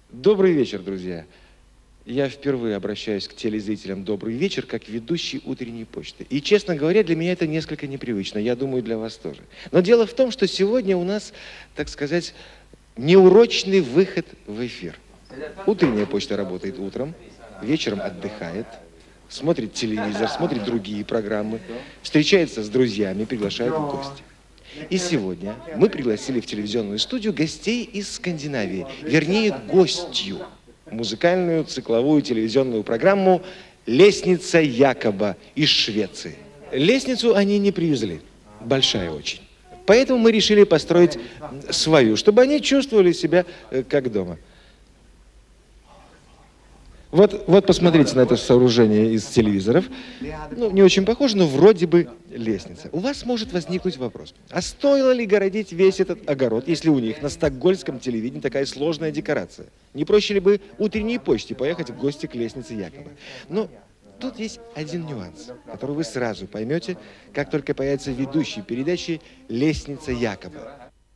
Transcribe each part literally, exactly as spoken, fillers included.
Добрый вечер, друзья. Я впервые обращаюсь к телезрителям «Добрый вечер» как ведущий «Утренней почты». И, честно говоря, для меня это несколько непривычно. Я думаю, для вас тоже. Но дело в том, что сегодня у нас, так сказать, неурочный выход в эфир. Утренняя почта работает утром, вечером отдыхает, смотрит телевизор, смотрит другие программы, встречается с друзьями, приглашает в гости. И сегодня мы пригласили в телевизионную студию гостей из Скандинавии, вернее, гостью. Музыкальную цикловую телевизионную программу «Лестница Якоба» из Швеции. Лестницу они не привезли, большая очень. Поэтому мы решили построить свою, чтобы они чувствовали себя как дома. Вот, вот посмотрите на это сооружение из телевизоров. Ну, не очень похоже, но вроде бы лестница. У вас может возникнуть вопрос, а стоило ли городить весь этот огород, если у них на стокгольмском телевидении такая сложная декорация? Не проще ли бы утренней почте поехать в гости к лестнице Якоба? Но тут есть один нюанс, который вы сразу поймете, как только появится ведущий передачи «Лестница Якоба».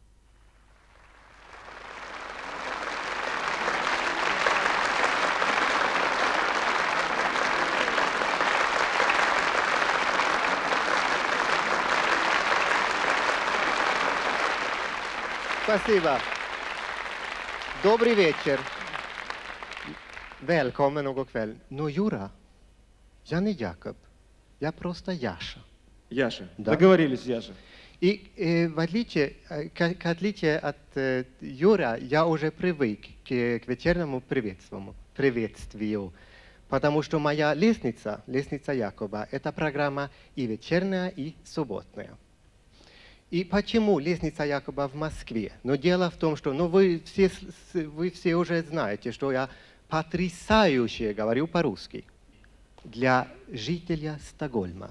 Спасибо. Добрый вечер. Välkommen och god kväll. Ну, Юра, я не Якоб, я просто Яша. Яша. Да. Договорились, Яша. И э, в отличие, э, к, к отличие от э, Юра, я уже привык к, к вечернему приветствию, приветствию, потому что моя лестница, лестница Якоба, это программа и вечерняя, и субботная. И почему лестница Якоба в Москве? Но дело в том, что ну, вы, все, вы все уже знаете, что я потрясающе говорю по-русски для жителя Стокгольма.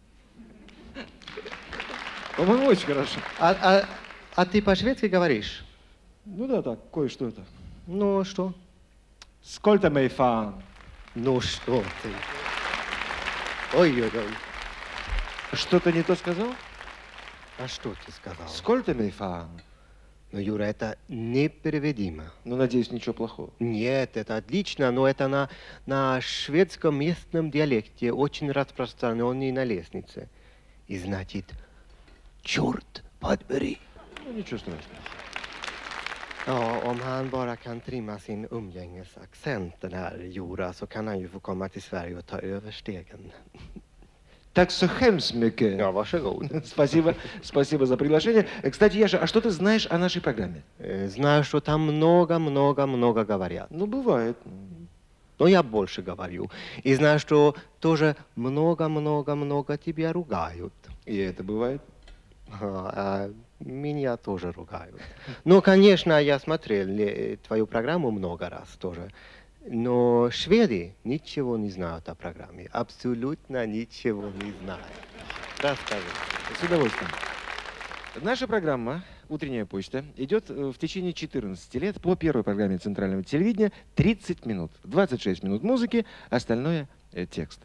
По-моему, очень хорошо. А, а, а ты по-шведски говоришь? Ну да, так, кое-что это. Ну что? Сколько mig fan? Ну что ты? Ой-ой-ой. Что-то не то сказал? А что ты сказал? Сколько mig fan? Ну, Юра, это непереведимо. Ну, надеюсь, ничего плохого. Нет, это отлично, но это на, на шведском местном диалекте очень распространенный на лестнице. И значит, черт подбери. Ну, ничего страшного. Ja, om han bara kan trimma sin umgängesaccent, den här Jura, så kan han ju få komma till Sverige och ta över stegen. Так so hemskt mycket. Ja, varsågod. Спасибо, спасибо за приглашение. Кстати, Яша, а что ты знаешь о нашей программе? Знаю, что там много-много-много говорят. Ну, бывает. Но я больше говорю. И знаю, что тоже много-много-много тебя ругают. И это бывает? А, а меня тоже ругают. Ну, конечно, я смотрел твою программу много раз тоже. Но шведы ничего не знают о программе. Абсолютно ничего не знают. Расскажи. С удовольствием. Наша программа «Утренняя почта» идет в течение четырнадцати лет по первой программе центрального телевидения тридцать минут. двадцать шесть минут музыки, остальное э, текст.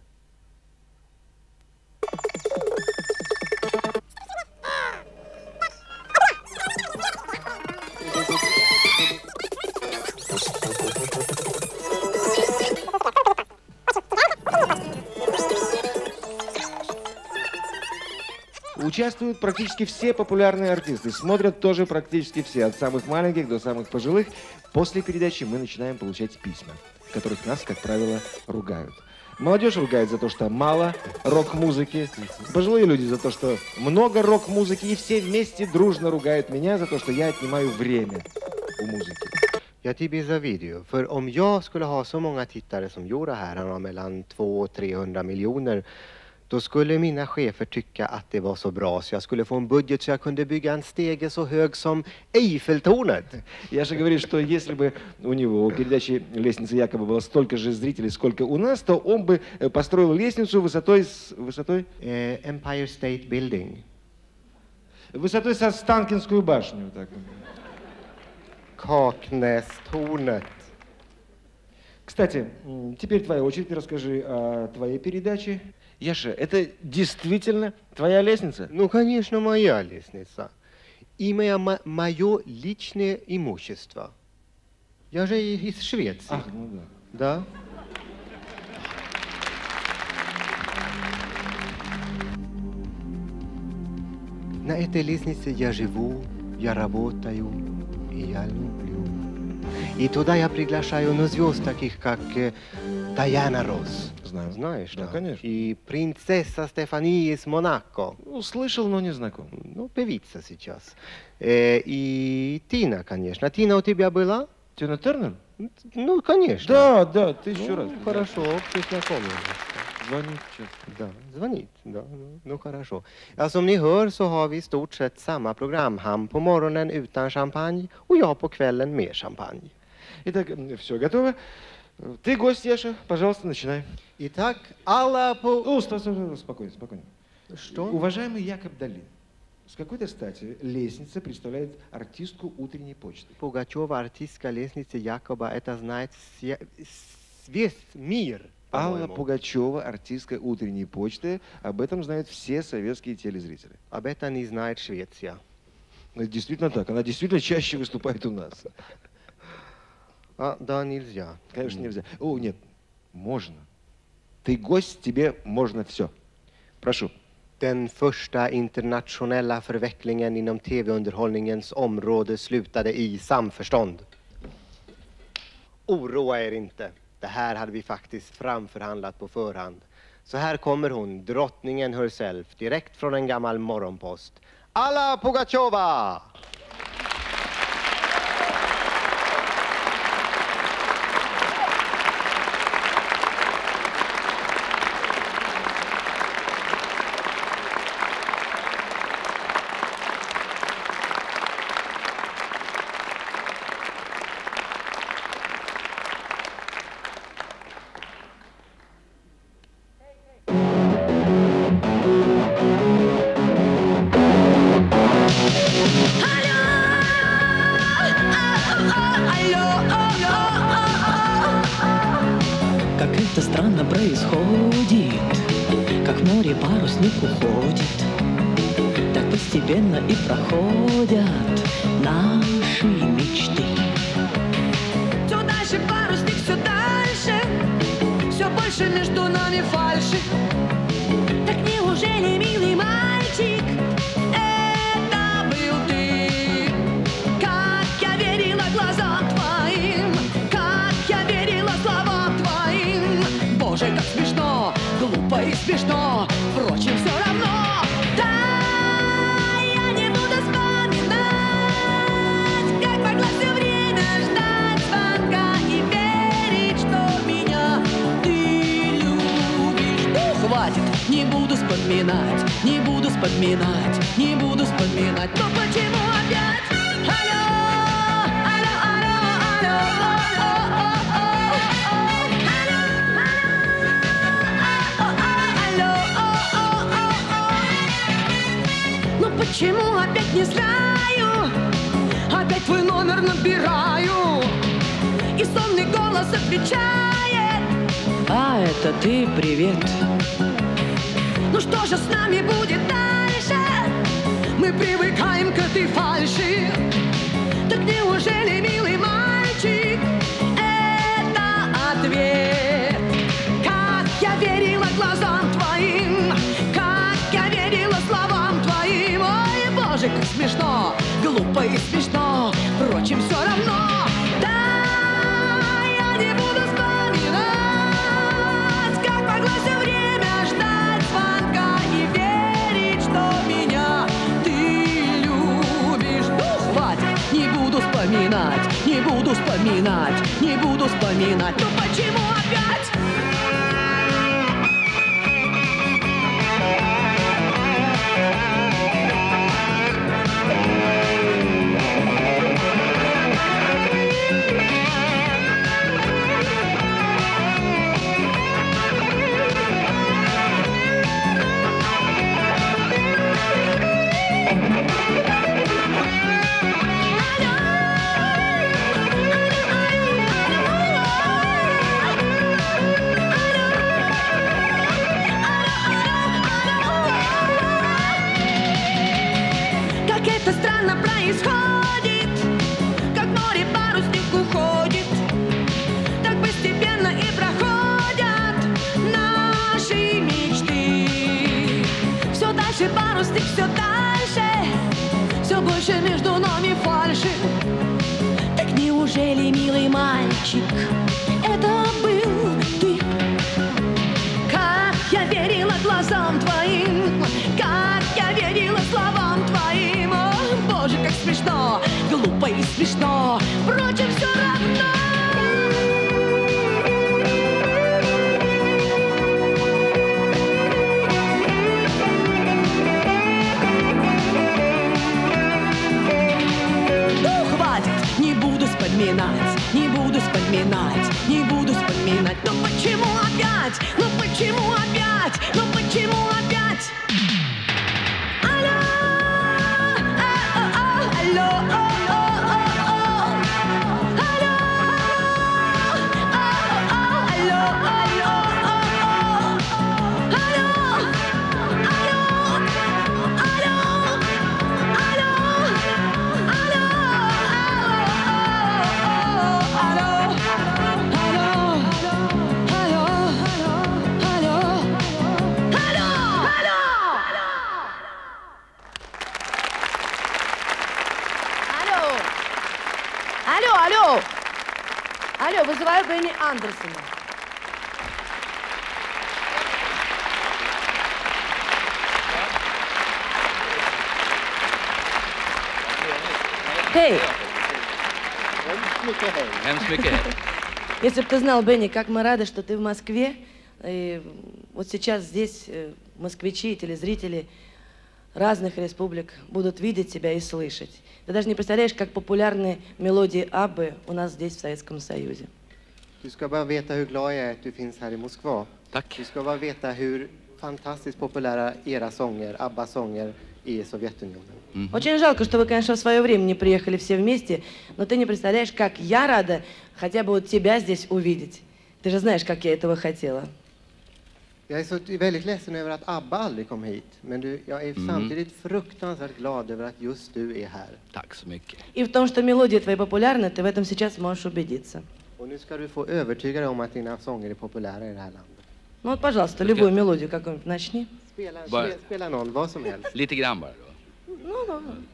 Участвуют практически все популярные артисты, смотрят тоже практически все, от самых маленьких до самых пожилых. После передачи мы начинаем получать письма, в которых нас, как правило, ругают. Молодежь ругает за то, что мало рок-музыки, пожилые люди за то, что много рок-музыки, и все вместе дружно ругают меня за то, что я отнимаю время у музыки. Jag тебе завидую, för om jag skulle ha så många tittare som Jura här, han har mellan två och trehundra miljoner, då skulle mina chefer tycka att det var så bra så jag skulle få en budget så jag kunde bygga en stege så hög som Eiffeltornet. Яша говорит, что если бы у него у передачи «Лестница Якоба» было столько же зрителей, сколько у нас, то он бы построил лестницу высотой с высотой Eh, Empire State Building. Высотой со Станкинскую башню. Так. Kaknästornet. Кстати, теперь твоя очередь, расскажи о твоей передаче. Яша, это действительно твоя лестница? Ну, конечно, моя лестница. И моя, мое личное имущество. Я же из Швеции. Ах, ну да. Да. На этой лестнице я живу, я работаю, и я люблю. И туда я приглашаю ну, звезд таких, как э, Дайана Росс. Знаю. Знаешь, Да, да? конечно. И принцесса Стефания из Монако. Ну, слышал, но не знаком. Ну, певица сейчас. Э, и Тина, конечно. Тина у тебя была? Тина Тернер? Ну, конечно. Да, да, тысячу Ну, раз. хорошо, общий знакомый. Звонит часто. Да, звонит. Да, ну, ну хорошо. Ja, som ni hör så har vi i stort sett samma program. Han på morgonen utan champagne och jag på kvällen med champagne. Итак, все готово. Ты гость, Яша. Пожалуйста, начинай. Итак, alla på... О, стой, стой, стой, спокойно, спокойно. Что? Уважаемый Якоб Долин, с какой-то стати лестница представляет артистку утренней почты? Пугачева, артистка лестницы Якоба, это знает все- с- весь мир. Алла по-моему. Пугачева, артистка утренней почты. Об этом знают все советские телезрители. Об этом не знает Швеция. Это действительно так. Она действительно чаще выступает у нас. А, да, nilsja. Конечно, нельзя. О, нет, можно. Ты гость, тебе можно все. Прошу. Den första internationella förvecklingen inom tv-underhållningens område slutade i samförstånd. Oroa er inte. Det här hade vi faktiskt framförhandlat på förhand. Så här kommer hon, drottningen herself, direkt från en gammal morgonpost. Alla Pugacheva! Как это странно происходит, как в море парусник уходит, так постепенно и проходят наши мечты. Все дальше парусник, все дальше, все больше между нами фальши. Так неужели, милый мальчик, это был ты? Как я верила глазам твоим, как я верила словам твоим. Боже, как смешно, глупо и смешно, впрочем, все равно. Да, я не буду вспоминать, как могла все время ждать звонка и верить, что меня ты любишь. Ну, хватит, не буду вспоминать, не буду вспоминать, не буду вспоминать. Но почему опять? Алло, алло, алло, алло, алло, алло, алло. Ну почему опять не знаю? Опять твой номер набираю, и сонный голос отвечает: А это ты, привет. ну что же с нами будет дальше? Мы привыкаем к этой фальши. Так неужели, милый мальчик, это ответ? Как я верила глазам твоим, как я верила словам твоим. Ой, боже, как смешно, глупо и смешно, впрочем, все равно. Да, я не буду вспоминать, как могла все время ждать звонка и верить, что меня ты любишь. Ну, хватит, не буду вспоминать, не буду вспоминать, не буду вспоминать. Ну почему опять? все дальше, все больше между нами фальши. Так неужели, милый мальчик, это был ты? Как я верила глазам твоим, как я верила словам твоим. О, Боже, как смешно, глупо и смешно, впрочем, все равно. Вспоминать, не буду вспоминать, не буду вспоминать. Но почему опять? Ну почему опять? Ну почему опять? Алло, алло, алло, алло, алло, алло, алло, алло, вызываю Бенни Андерсона. Хей! Если бы ты знал, Бенни, как мы рады, что ты в Москве. И вот сейчас здесь москвичи и телезрители разных республик будут видеть тебя и слышать. Ты даже не представляешь, как популярны мелодии Аббы у нас здесь, в Советском Союзе. Du ska bara veta hur glad jag är att du finns här i Moskva. Tack. Du ska bara veta hur fantastiskt populära era sånger, Abba-sånger, i Sovjetunionen. Mm-hmm. Очень жалко, что вы, конечно, в свое время не приехали все вместе, но ты не представляешь, как я рада хотя бы вот тебя здесь увидеть. Ты же знаешь, как я этого хотела. Jag är så väldigt ledsen över att Abba aldrig kom hit, men du, jag är Mm. samtidigt fruktansvärt glad över att just du är här. Tack så mycket. И в том, что мелодии твои популярны, ты в этом сейчас можешь убедиться. Och nu ska du få övertyga dig om att dina sånger är populära i det här landet. Ну вот, пожалуйста, любую мелодию какую-нибудь начни. Spela, Bara- spela, spela någon, vad som helst. Lite grann bara då. Ну, ну, ну.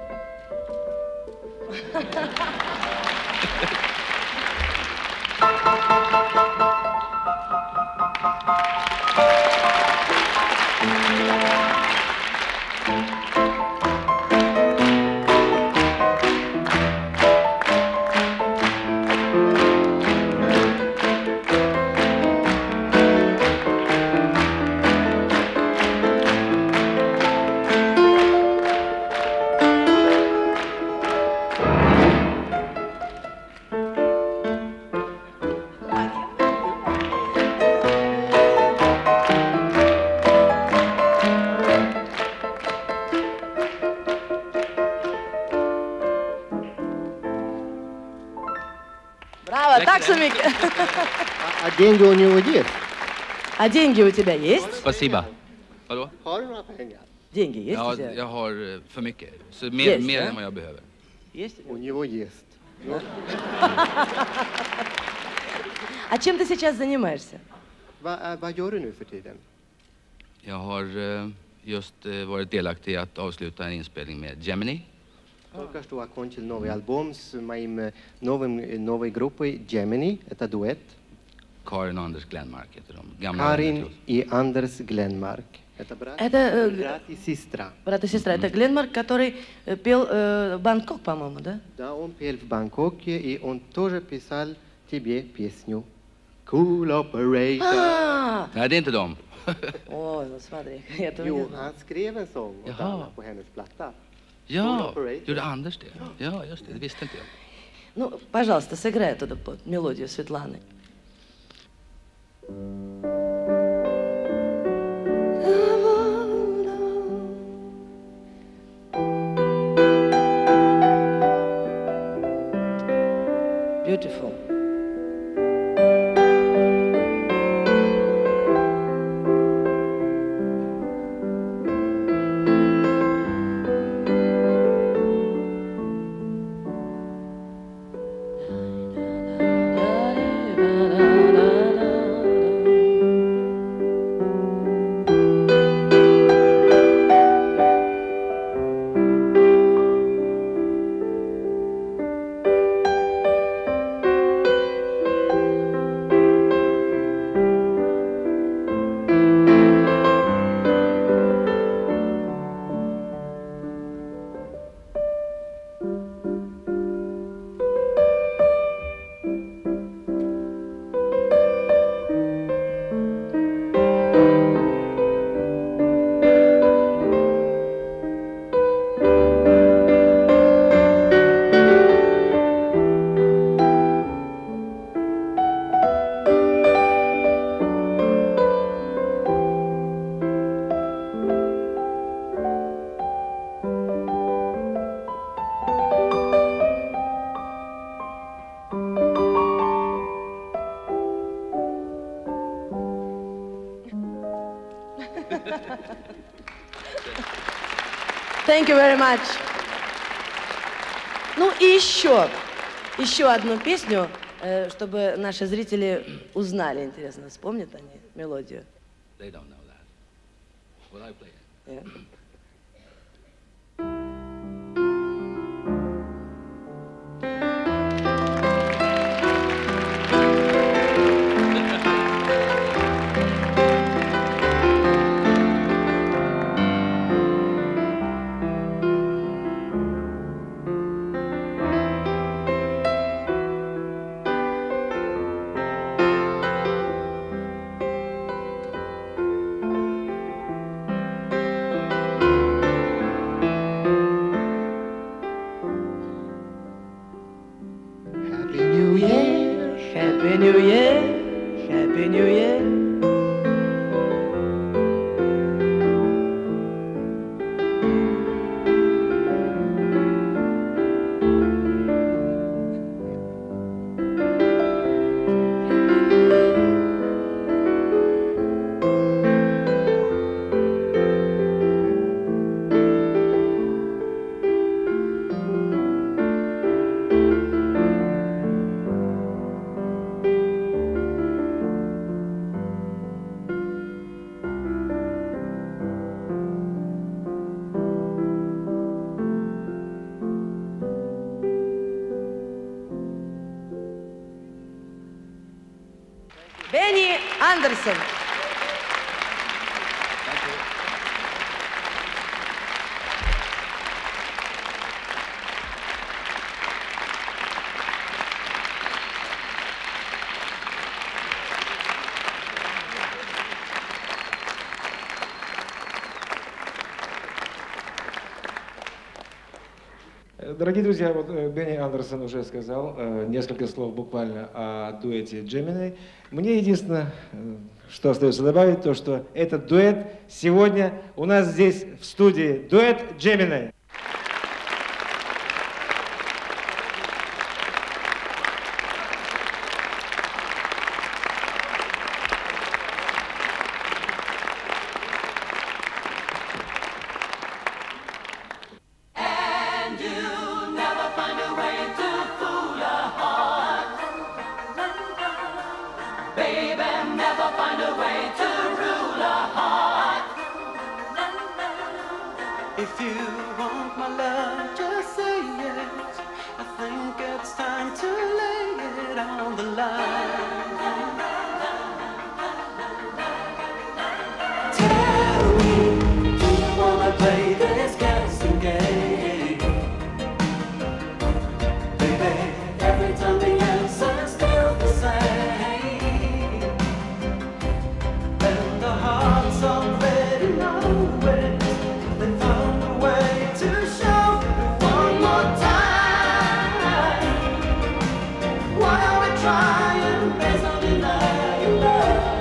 Браво, так, Сумики. А деньги у него есть? А деньги у тебя есть? Спасибо. Vadå? Har du några pengar? Деньги есть у Ja, тебя? jag har eh, för mycket. Så mer, Yes, mer ja. än vad jag behöver. Есть у У тебя? него есть. Ну, А чем ты сейчас занимаешься? vad, äh, vad gör du nu för tiden? Jag har eh, just eh, varit delaktig i att avsluta en inspelning med Gemini. Только что окончил новый альбом с моим новым, новой группой Gemini. Это дуэт. Karin och Anders Glenmark heter de. Gamla Karin vänner till oss. и Anders Glenmark. Это брат, Это э, брат и сестра. брат и сестра. Это Гленмарк, который э, пел э, Бангкок, по-моему, да? Да, он пел в Бангкоке, и он тоже писал тебе песню Cool Operator. А, Nej, det är inte dem. ой, ну смотри, я этого не Jo, знала. han skrev en sång åt Jaha. Anna på hennes platta. Ja, Operator. gjorde Anders det? Ja, just det. Det visste inte jag. Ну, пожалуйста, сыграй оттуда под мелодию Светланы. Beautiful. Thank you very much. Ну и еще, еще одну песню, э, чтобы наши зрители узнали, интересно, вспомнят они мелодию. They don't know that. Will I play it? Yeah. Happy New Year, Happy New Year. Бенни Андерсон. Дорогие друзья, вот Бенни Андерсон уже сказал э, несколько слов буквально о дуэте Gemini. Мне единственное, э, что остается добавить, то, что этот дуэт сегодня у нас здесь в студии. Дуэт Gemini. If you want my love, just say yes. I think it's time to lay it on the line. Tell me, do you wanna play this guessing game? Baby, every time the answer's still the same, and the heart's already know it. They found a way to show you one more time. Why are we trying? There's no denying love.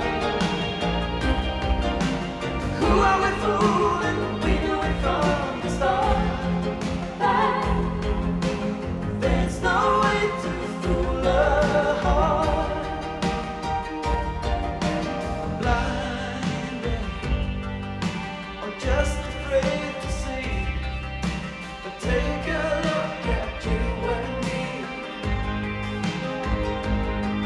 Who are we fooling? We knew it from the start. That there's no way to fool a heart. Blinded or just afraid to see, but take a look at you and me.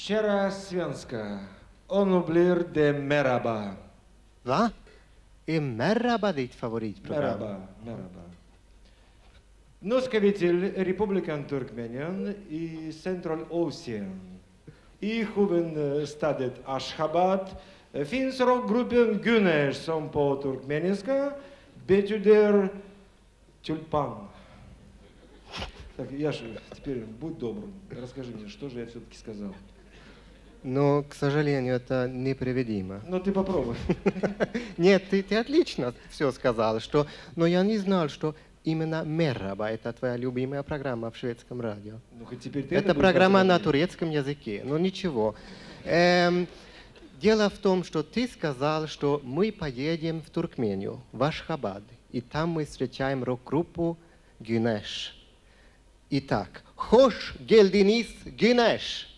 Щера Свенска. Он blir de Merhaba. Va? Är Merhaba ditt favoritprogram? Merhaba, Merhaba. Nu ska vi till Republiken Turkmenien i Centralasien. I huvudstaden Ashgabat finns rockgruppen Güneş som på turkmeniska betyder тюльпан. Так, Яша, теперь будь добр, расскажи мне, что же я все-таки сказал. Но, к сожалению, это неприведимо. Ну, ты попробуй. Нет, ты, ты отлично все сказал, что, но я не знал, что именно Мераба — это твоя любимая программа в шведском радио. Ну, хоть теперь ты это это программа на говорить. турецком языке, но ничего. Эм, дело в том, что ты сказал, что мы поедем в Туркмению, в Ашхабад, и там мы встречаем рок-группу Güneş. Итак, hoş geldiniz Güneş.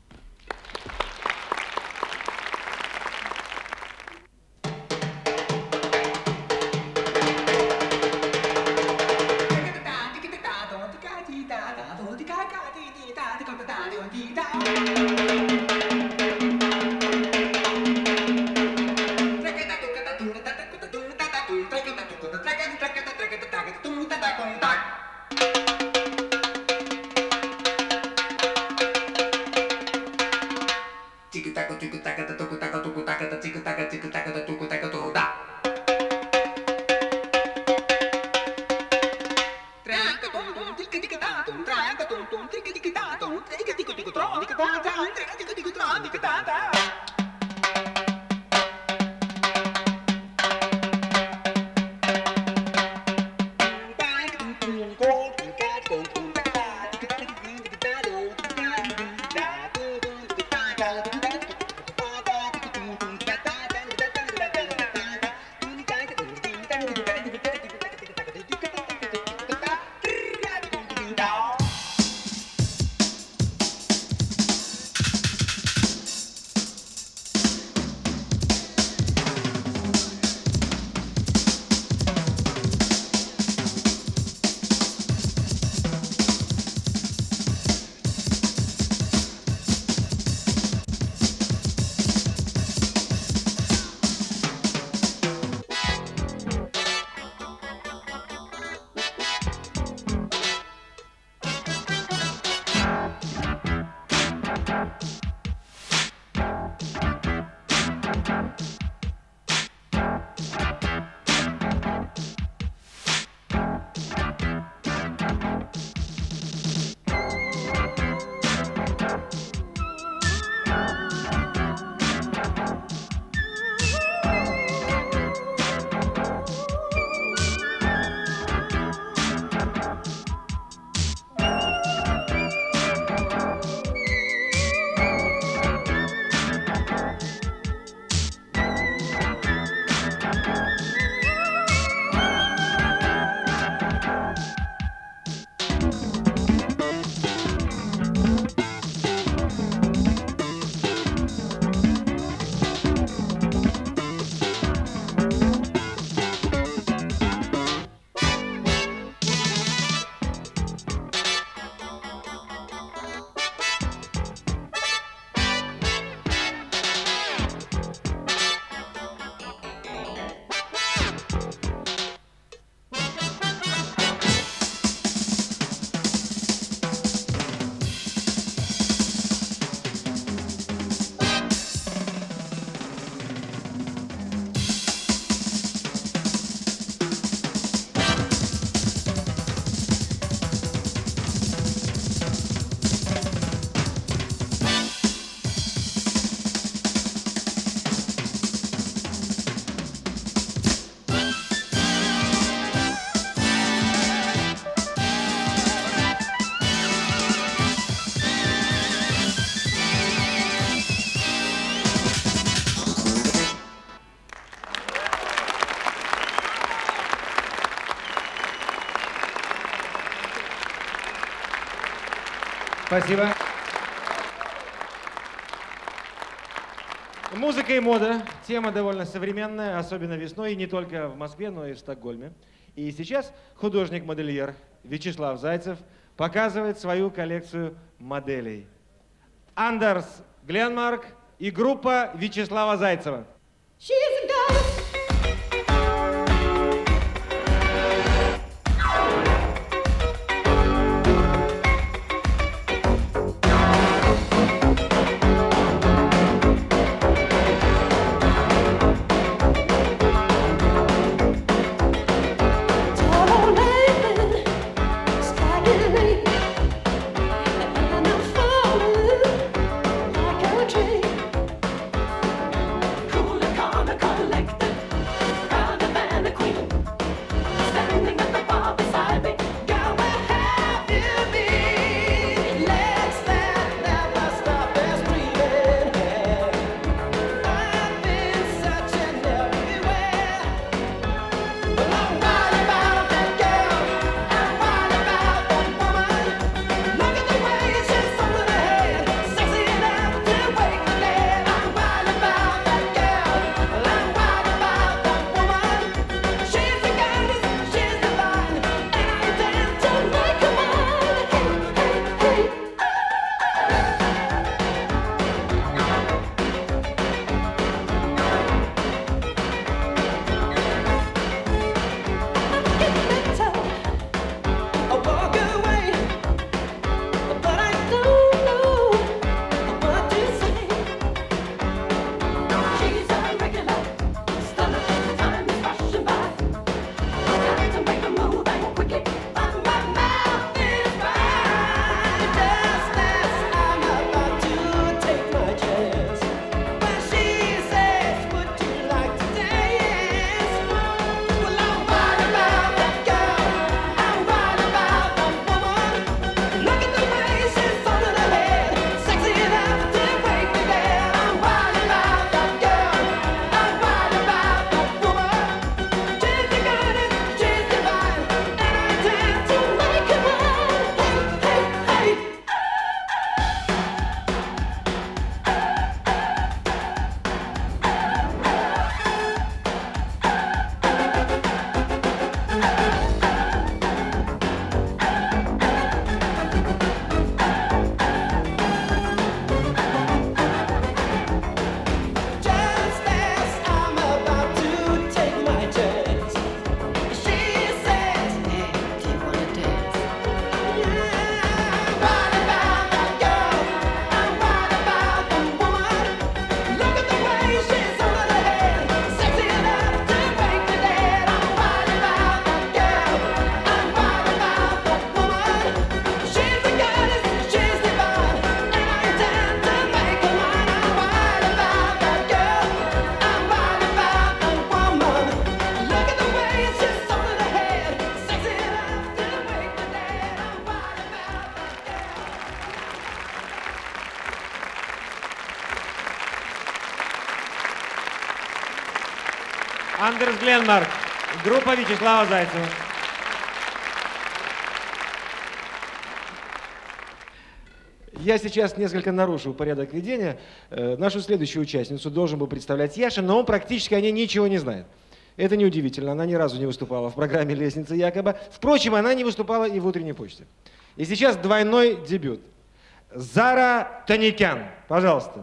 Спасибо. Музыка и мода. Тема довольно современная, особенно весной, и не только в Москве, но и в Стокгольме. И сейчас художник-модельер Вячеслав Зайцев показывает свою коллекцию моделей. Андерс Гленмарк и группа Вячеслава Зайцева. Андерс Гленмарк, группа Вячеслава Зайцева. Я сейчас несколько нарушу порядок ведения. Нашу следующую участницу должен был представлять Яша, но он практически о ней ничего не знает. Это неудивительно, она ни разу не выступала в программе «Лестница Якоба». Впрочем, она не выступала и в «Утренней почте». И сейчас двойной дебют. Зара Таникян, пожалуйста.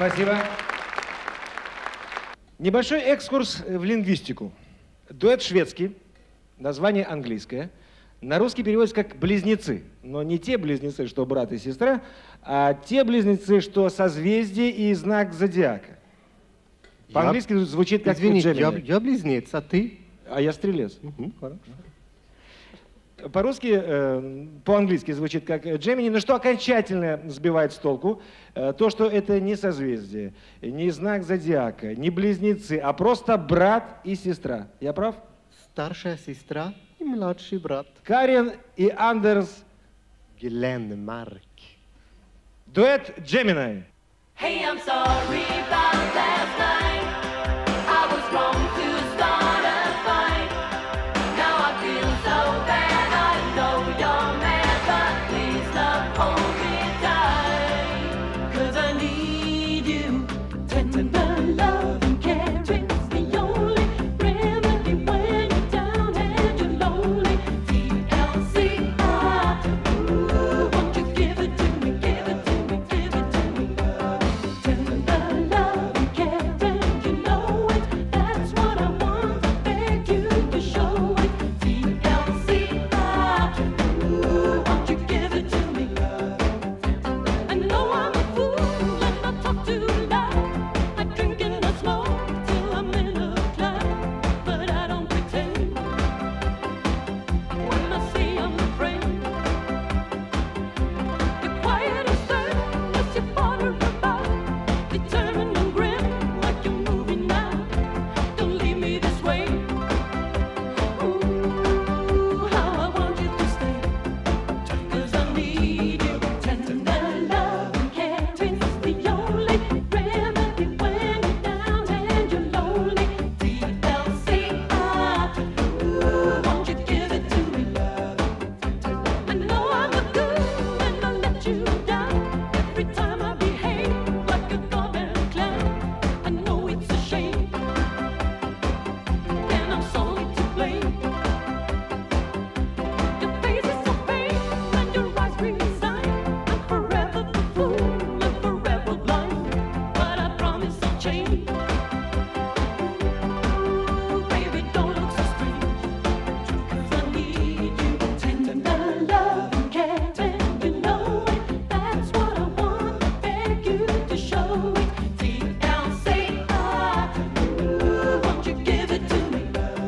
Спасибо. Небольшой экскурс в лингвистику. Дуэт шведский, название английское. На русский переводится как «близнецы». Но не те близнецы, что брат и сестра, а те близнецы, что созвездие и знак зодиака. По-английски звучит как Извините, я, Gemini. я близнец, а ты? А я стрелец. Угу, хорошо. По-русски, э, по-английски звучит как Gemini, но что окончательно сбивает с толку, э, то, что это не созвездие, не знак зодиака, не близнецы, а просто брат и сестра. Я прав? Старшая сестра и младший брат. Карен и Андерс. Glenmark. Дуэт Gemini. Hey, I'm sorry about last night. I was wrong to start a fight. Now I feel so bad. I know you're mad, but please love, hold me tight. 'Cause I need you. Tender love and caring is the only remedy when you're down and you're lonely. T L C I, ooh, won't you give it to me, give it to me, give it to me. Tender love and caring, you know it. That's what I want, I beg you to show it. T L C I, ooh, won't you give it to me. I know I'm a fool and I talk too loud. I drink and I smoke till I'm in a cloud, but I don't pretend when I say I'm a friend. You're quiet and stern as you potter about, determined and grim like you're moving now. Don't leave me this way. Ooh, how I want you to stay. 'Cause I need you. Tender love and caring is the only remedy when you're down and you're lonely. T L C I, ooh, won't you give it to me. I know I'm a fool and I let you down. Every time I behave like a goddamn clown. I know it's a shame and I'm sorry to blame. Your face is so fake and your eyes resign. I'm forever the fool and forever blind, but I promise I'll change. Ooh, baby, don't look so strange. 'Cause I need you. Tender love and caring, you know it. That's what I want, I beg you to show it. T L C I, ooh, won't you give it to me.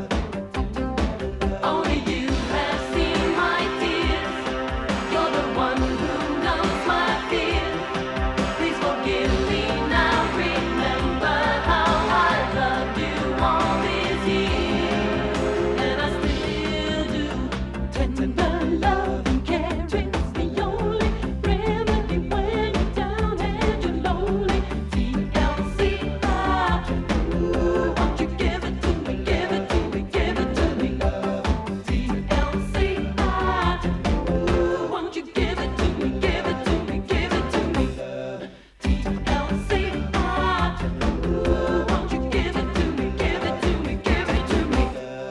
Only you have seen my tears. You're the one who knows my fears. Please forgive me now. Remember how I loved you all these years, and I still do. Tender love and caring is the only remedy when you're down and you're lonely. T L C I, ooh, won't you give it to me, give it to me, give it to me. T L C I, ooh, won't you give it to me, give it to me, give it to me. T L C I, ooh, won't you give it to me, give it to me, give it to me.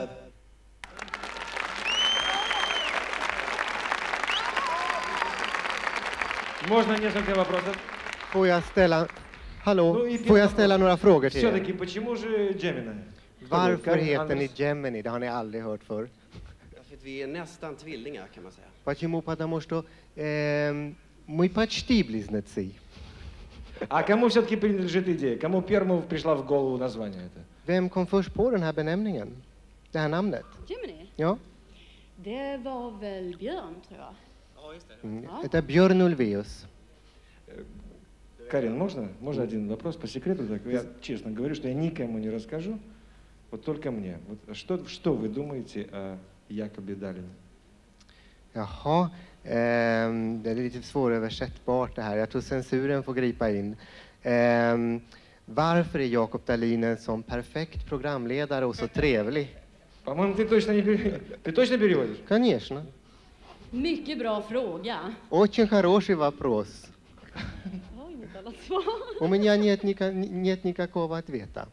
Можно несколько вопросов? Får jag ställa, hallå, Ну, и får jag первый ställa вопрос. några frågor till Все-таки er? почему же Gemini? Varför Karin heter ni Anders. Gemini? Det har ni aldrig hört förr. Därför att vi är nästan tvillingar kan man säga. Почему? Потому что эм, мы почти близнецы. А кому все-таки принадлежит идея? Кому первому пришла в голову название это? Vem kom först på den här benämningen? Det här namnet? Gemini? Ja. Det var väl Björn, tror jag. Mm. Это Björn Ulvaeus. Карин, можно? Можно один вопрос по секрету? Так, я честно говорю, что я никому не расскажу, вот только мне. Вот что, что вы думаете о Якобе Далине? Jaha, ehm, det är lite svåröversättbart det här. Jag tror censuren får gripa in. Ehm, varför är Jakob Dahlin en sån perfekt programledare och så trevlig? По-моему, ты точно, не, пере- ты точно переводишь? Конечно. Mycket bra fråga. Очень хороший вопрос. Jag har inget annat svar. У меня нет, ника- нет никакого ответа.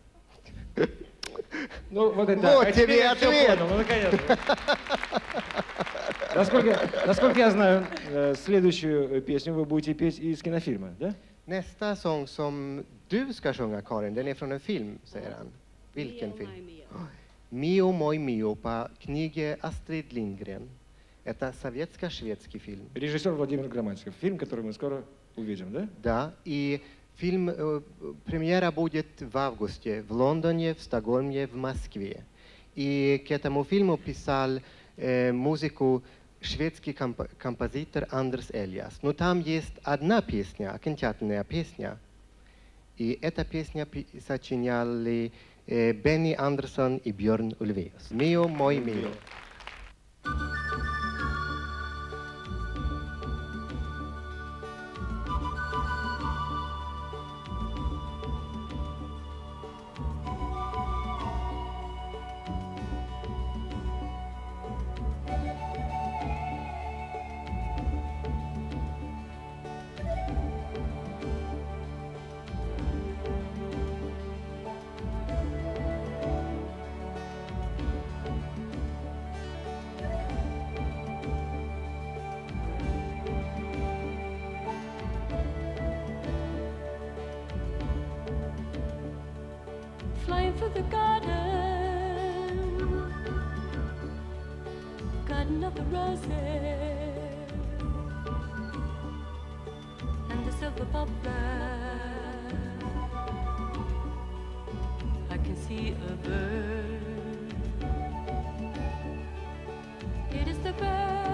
Ну, вот это. Вот а теперь тебе я всё ответ. понял, ну, наконец-то. Насколько, насколько я знаю, э, следующую песню вы будете петь из кинофильма, да? Nästa sång som du ska sjunga, Karin. Den är från en film, säger han. Vilken Mio, film? moj, mio. Mio, moj, mio по книге Астрид Линдгрен. Это советско-шведский фильм. Режиссер Владимир Громадский. Фильм, который мы скоро увидим, да? Да, и фильм, э, премьера будет в августе в Лондоне, в Стокгольме, в Москве. И к этому фильму писал э, музыку шведский комп композитор Андерс Элиас. Но там есть одна песня, окончательная песня. И эта песня сочиняли э, Бенни Андерсон и Бjörn Ulvaeus. «Мио, мой мио». Flying through the garden, garden of the roses and the silver poplar. I can see a bird. It is the bird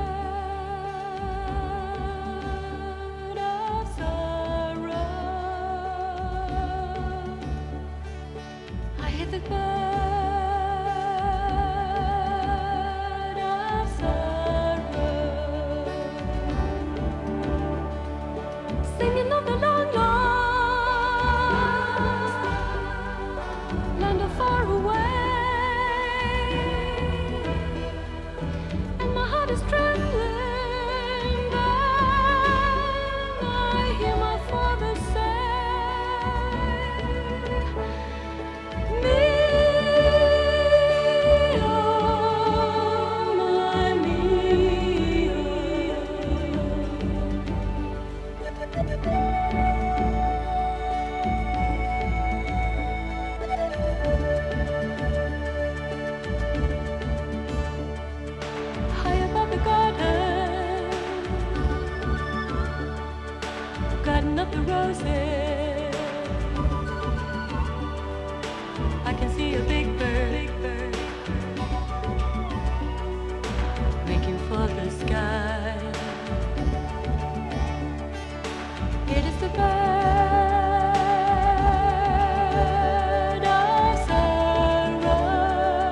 of sorrow. I hear the bird of sorrow singing on the long lost land of far away, and my heart is trembling, and I hear my father say, high above the garden, garden of the roses, I can see a big bird, big bird, making for the sky. It is the bird of sorrow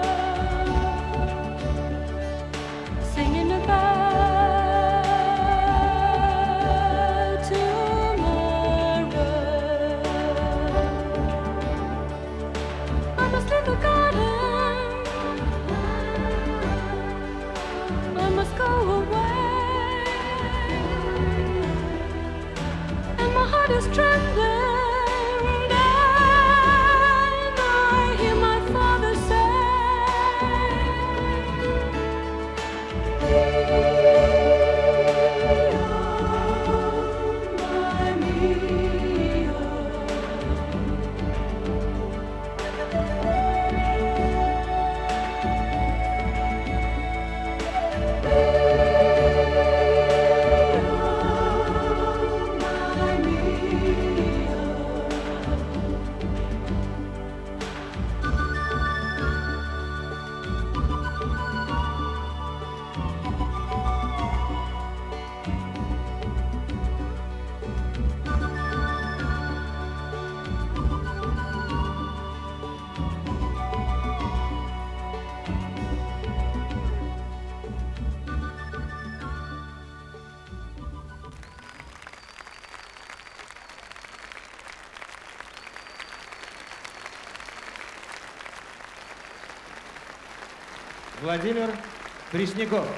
singing about tomorrow. I must leave the garden, I must go away, and my heart is trembling, and I hear my father say, Владимир Пресняков.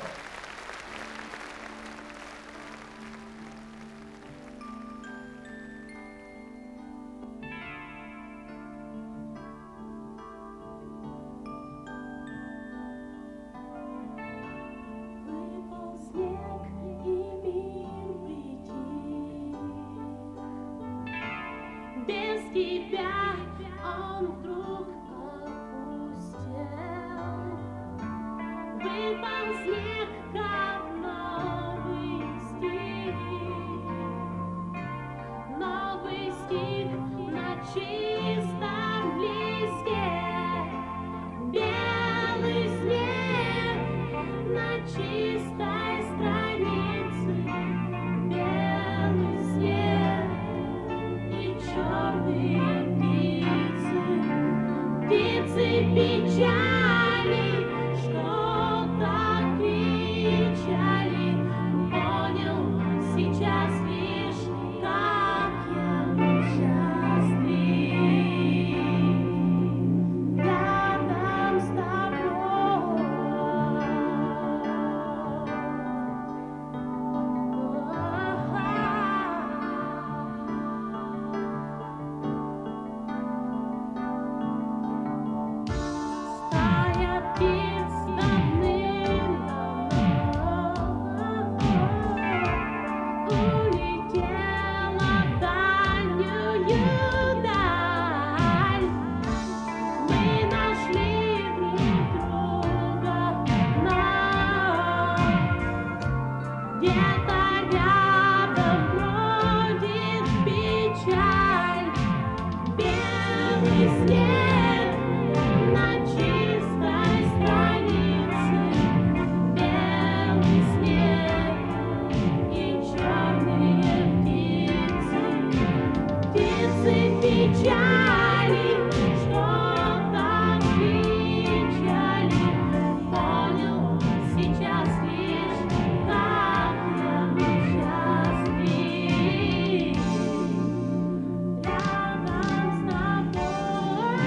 Выпал снег и мир притих, без тебя печали, что так печали, понял сейчас лишь, как я счастлив рядом с тобой. Стая птиц давным-давно улетела в дальнюю даль. Мы нашли друг друга, но где-то рядом бродит печаль. Белый снег на чистой странице, белый снег и черные птицы, птицы печали, что так печали, понял сейчас лишь, как я счастлив рядом с тобой.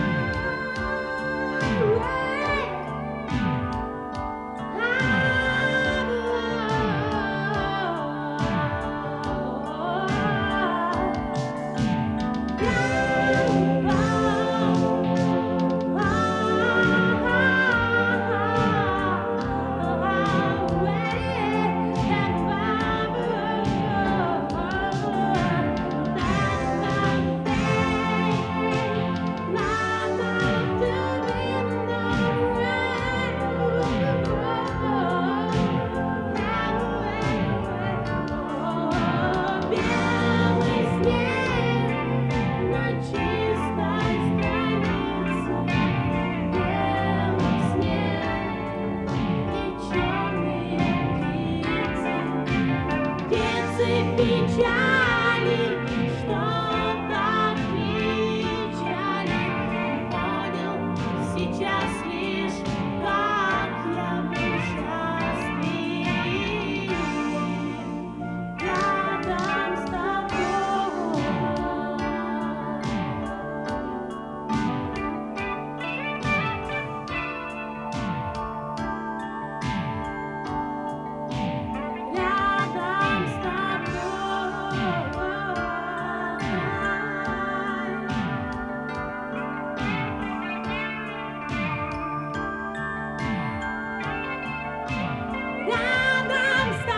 Белый снег на чистой странице, белый снег и черные птицы, птицы печали, что так печали, понял сейчас лишь, как я был счастлив рядом с тобой. Рядом с тобой. Рядом с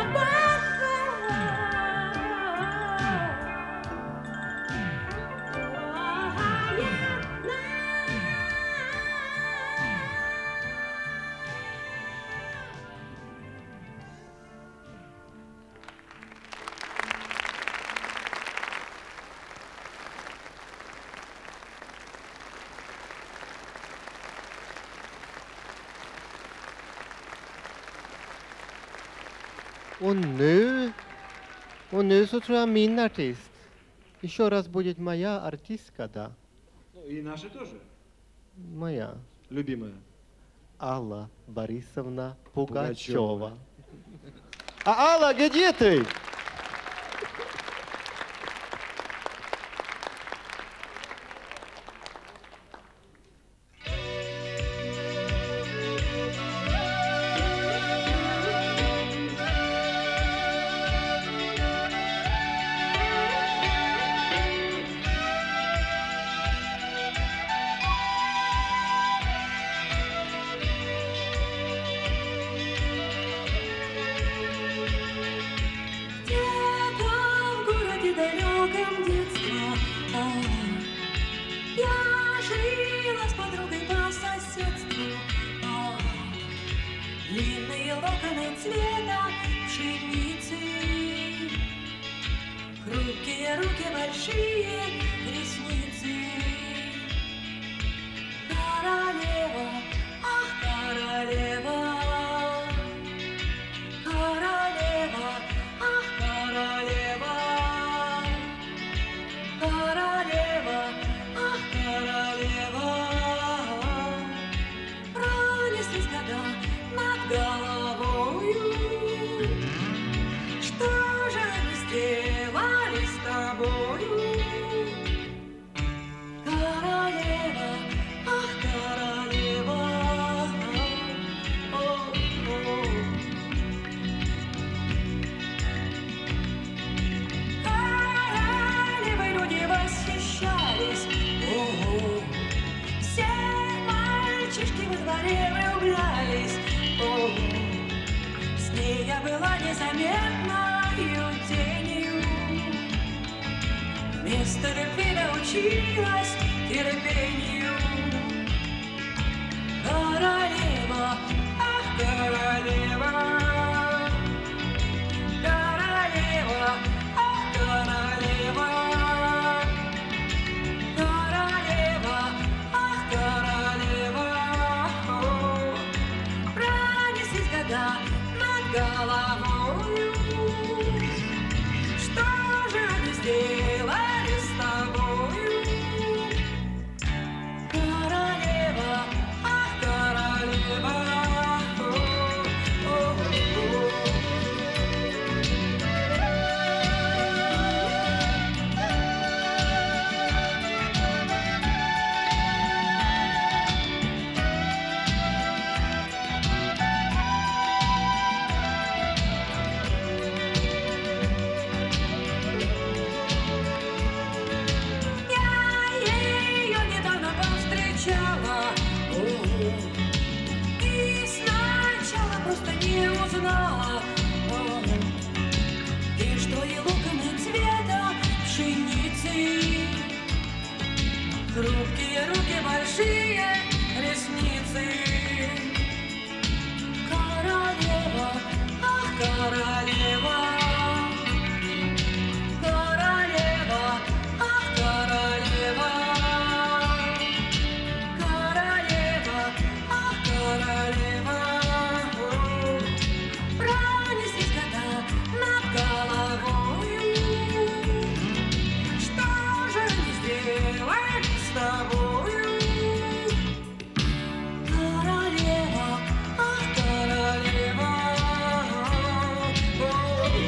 Och nu, och nu så tror jag min artist еще раз будет моя артистка, да, Ну, и наши тоже. моя, Любимая. Алла Борисовна Пугачева. Пугачева. А Алла, где ты? море влюблялись. О, с ней я была незаметною тенью. Вместо любви научилась терпению. Королева, ах, королева, королева, ах, королева, королева, ах, королева. О, пронеслись года над головою. Что же они сделали с тобою? Королева, ах, королева. О, о, о. Я ее недавно повстречала. О, и сначала просто не узнала. О, и что и луками цвета пшеницы, хрупкие руки, большие ресницы. Королева, ах, королева, королева, ах, королева, королева, ах, королева. О, пронеслись года над головою. Что же они сделали с тобою? Королева, ах, королева. О, о, о.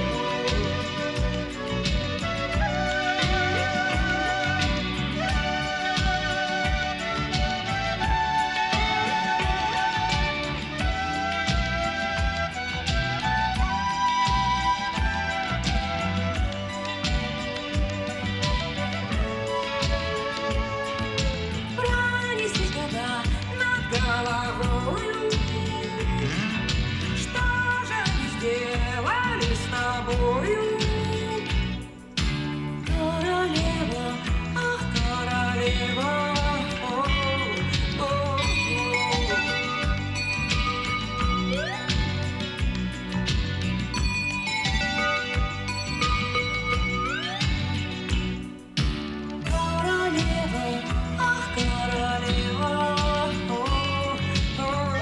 Пронеслись года над головою. Что же они сделали с тобою? Королева, ах, королева. О, о, о. Королева, ах, королева. О, о, о.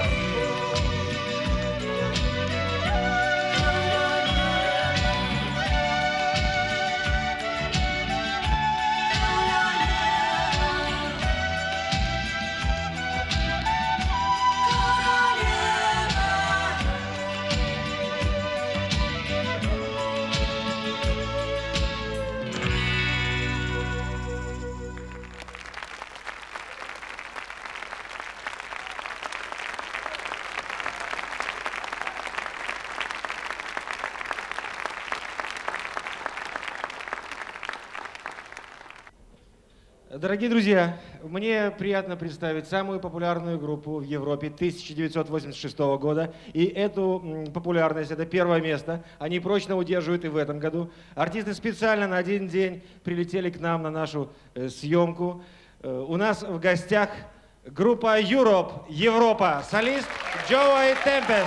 Дорогие друзья, мне приятно представить самую популярную группу в Европе тысяча девятьсот восемьдесят шестого года. И эту м, популярность, это первое место, они прочно удерживают и в этом году. Артисты специально на один день прилетели к нам на нашу э, съемку. Э, у нас в гостях группа Europe, Европа, солист Joey Tempest.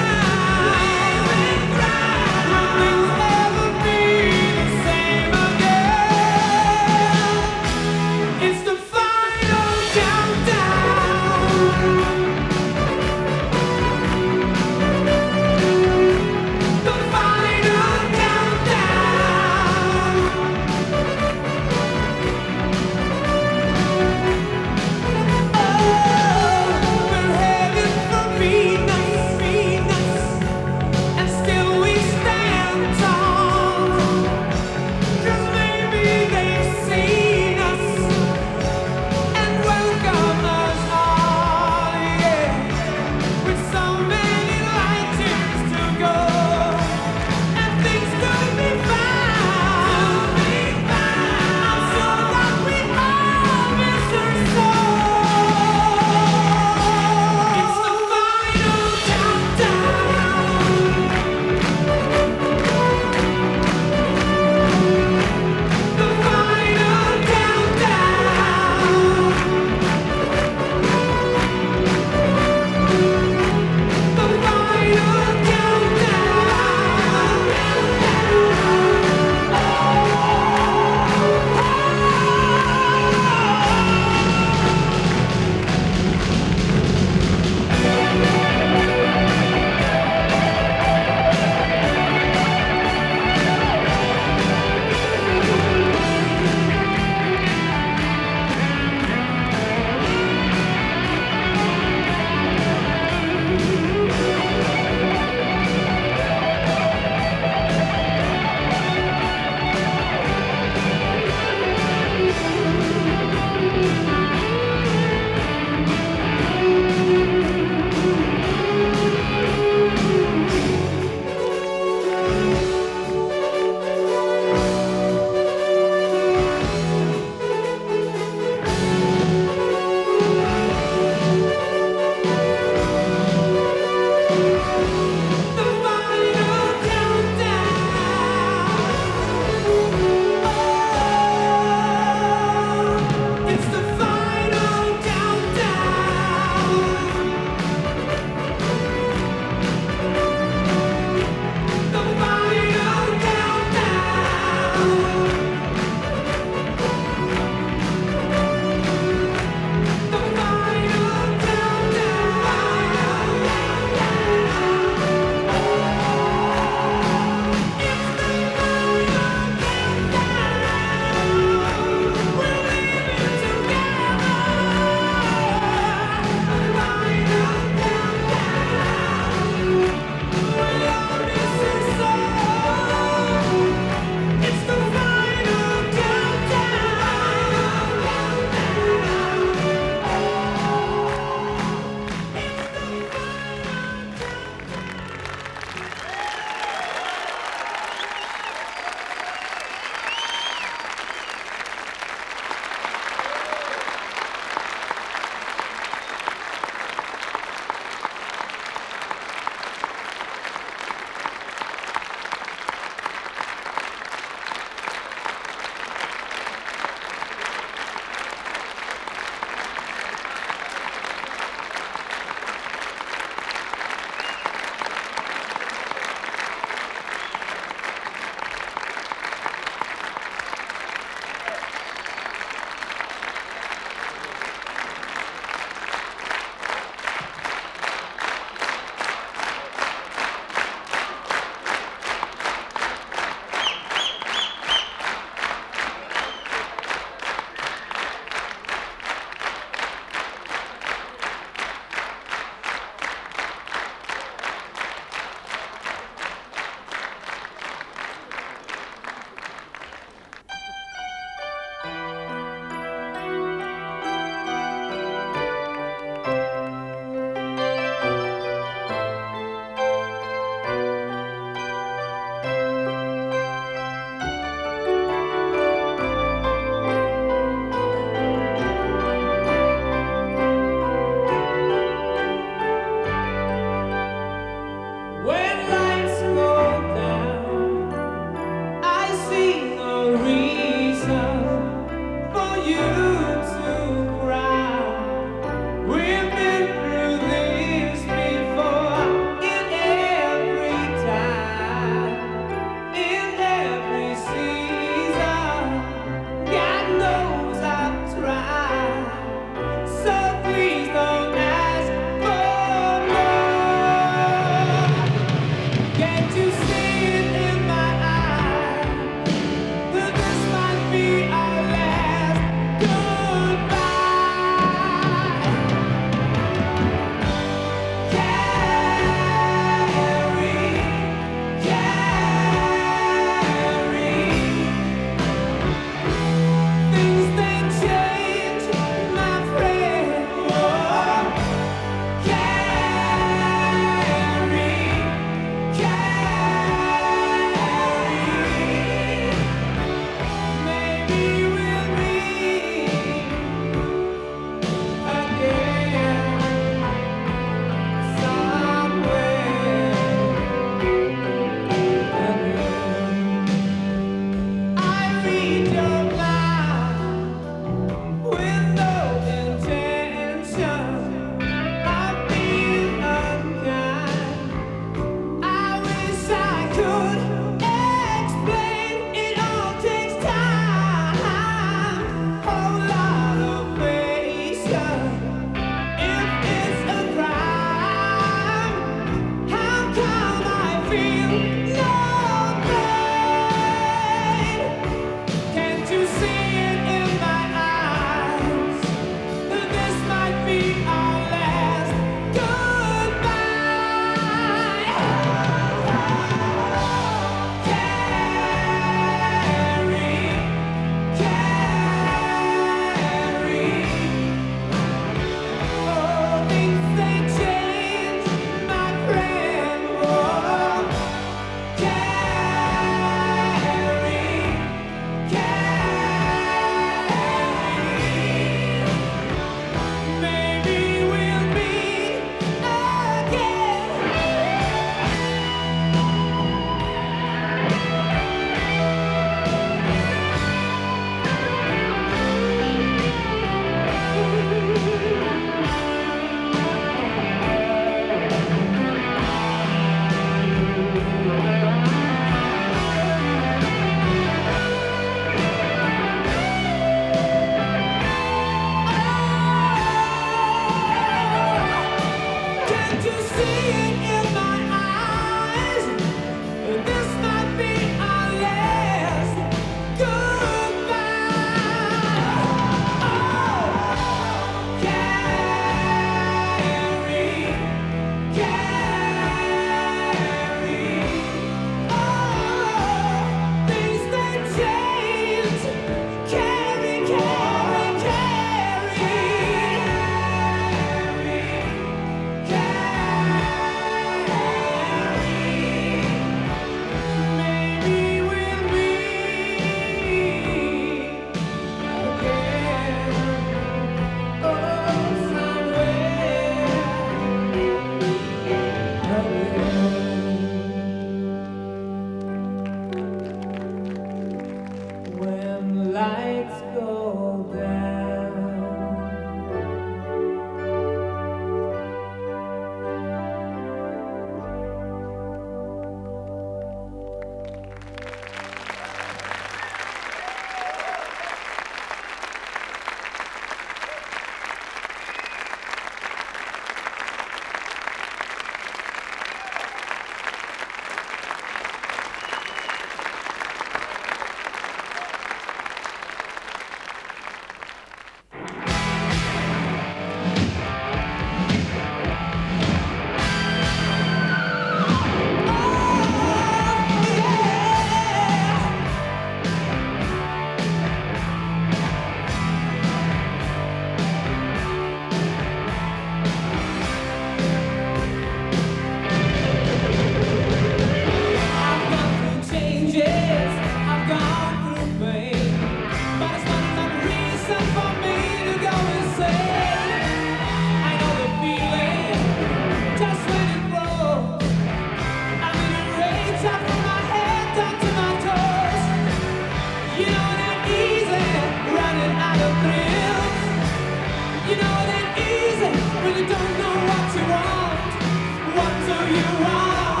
what you want. What do you want?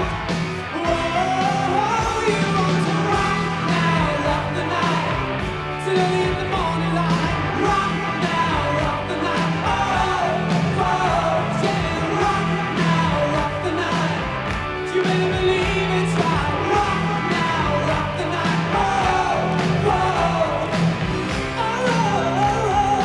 Oh, you want to rock now, rock the night till early in the morning light. Rock now, rock the night. Oh, oh, yeah, rock now, rock the night. You better believe it's right. Rock now, rock the night. Oh, oh, oh, oh, oh.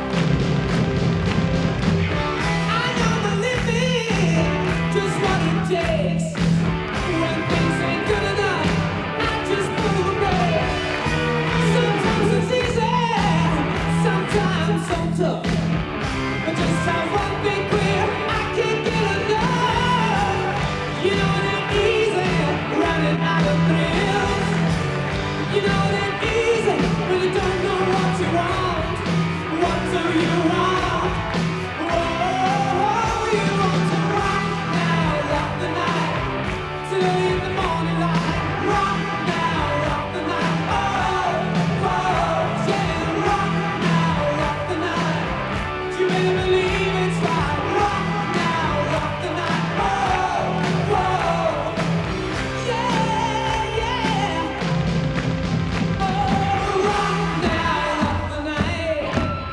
I know the living, just what it takes. When things ain't good enough, I just pull the brake. Sometimes it's easy, sometimes so tough. But just have one thing clear, I can't get enough. You know it ain't easy, running out of thrills. You know it ain't easy when you don't know what you want. What do you want? Oh, you want to rock now, rock the night till early in the morning light. Rock now, rock the night. Oh, oh, yeah, rock now, rock the night. You better believe it's right. Rock now, rock the night. Oh, oh, yeah, yeah. Oh, rock now, rock the night.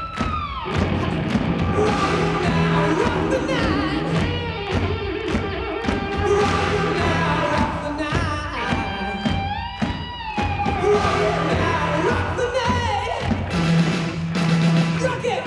Rock now, rock the night. Rock now, rock the night. Rock now, rock the night. Rock it.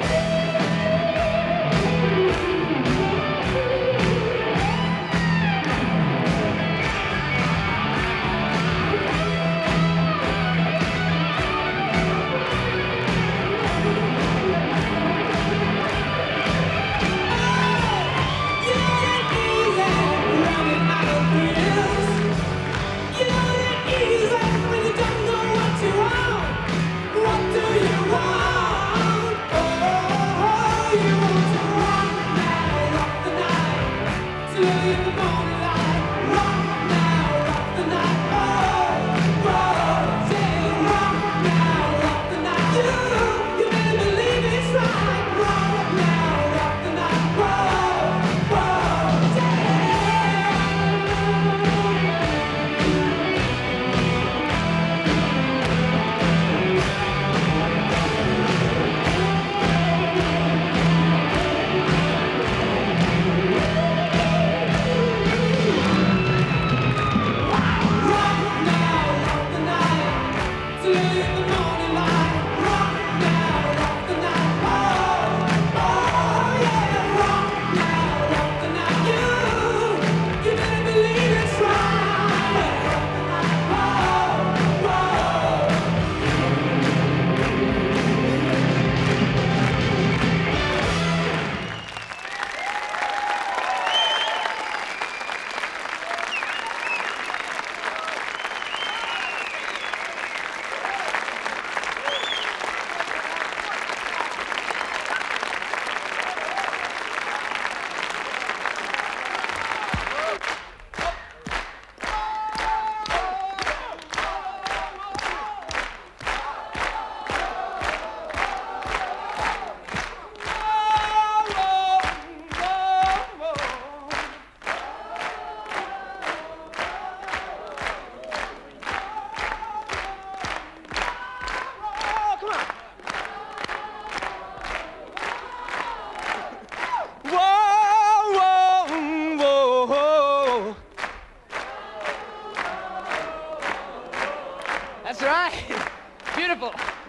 That's right. Beautiful.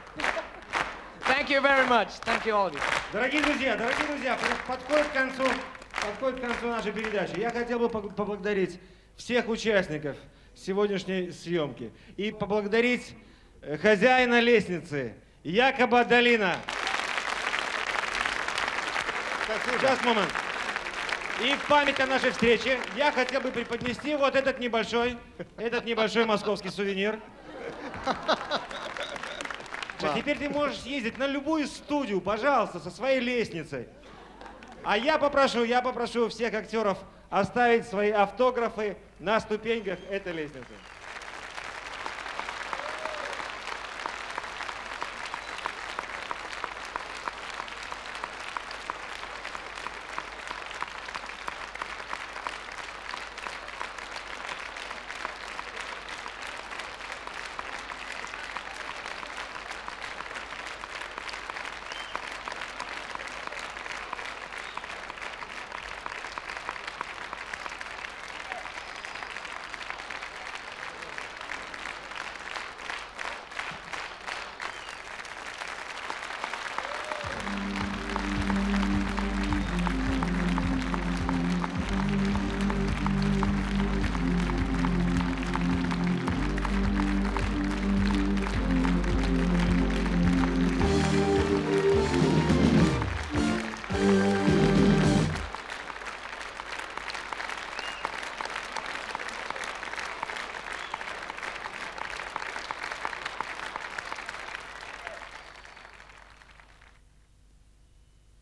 Thank you very much. Thank you all of you. Дорогие друзья, дорогие друзья, подходит к концу, подходит к концу нашей передачи. Я хотел бы поблагодарить всех участников сегодняшней съемки и поблагодарить хозяина лестницы Якоба Долина. Сейчас, момент. И в память о нашей встрече я хотел бы преподнести вот этот небольшой, этот небольшой московский сувенир. Теперь ты можешь ездить на любую студию, пожалуйста, со своей лестницей. А я попрошу, я попрошу всех актеров оставить свои автографы на ступеньках этой лестницы.